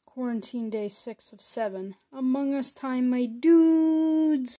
Quarantine day 6 of 7. Among Us time, my dudes!